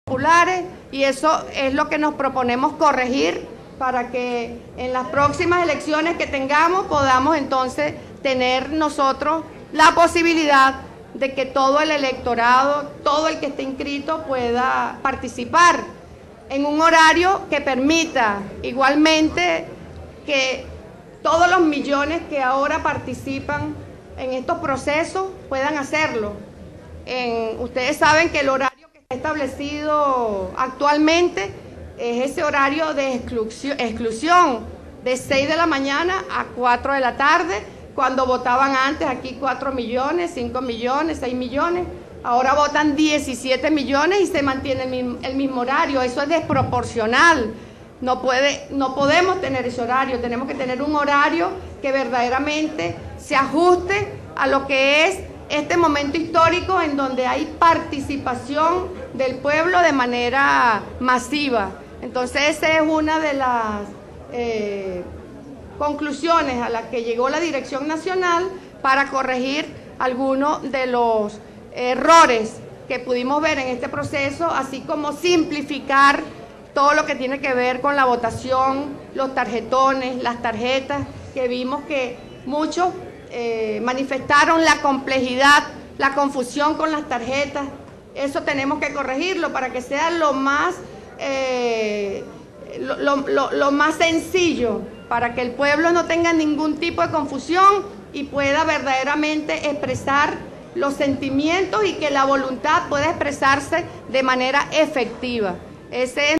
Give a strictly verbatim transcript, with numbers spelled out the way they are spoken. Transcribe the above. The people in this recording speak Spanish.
populares, y eso es lo que nos proponemos corregir para que en las próximas elecciones que tengamos podamos entonces tener nosotros la posibilidad de que todo el electorado, todo el que esté inscrito pueda participar en un horario que permita igualmente que todos los millones que ahora participan en estos procesos puedan hacerlo. En, ustedes saben que el horario que está establecido actualmente es ese horario de exclusión, exclusión de seis de la mañana a cuatro de la tarde, cuando votaban antes aquí cuatro millones, cinco millones, seis millones, ahora votan diecisiete millones y se mantiene el mismo, el mismo horario. Eso es desproporcional. No, puede, no podemos tener ese horario, tenemos que tener un horario que verdaderamente se ajuste a lo que es este momento histórico en donde hay participación del pueblo de manera masiva. Entonces esa es una de las eh, conclusiones a las que llegó la Dirección Nacional para corregir algunos de los errores que pudimos ver en este proceso, así como simplificar todo lo que tiene que ver con la votación, los tarjetones, las tarjetas, que vimos que muchos eh, manifestaron la complejidad, la confusión con las tarjetas. Eso tenemos que corregirlo para que sea lo más, eh, lo, lo, lo, lo más sencillo, para que el pueblo no tenga ningún tipo de confusión y pueda verdaderamente expresar los sentimientos y que la voluntad pueda expresarse de manera efectiva. Ese es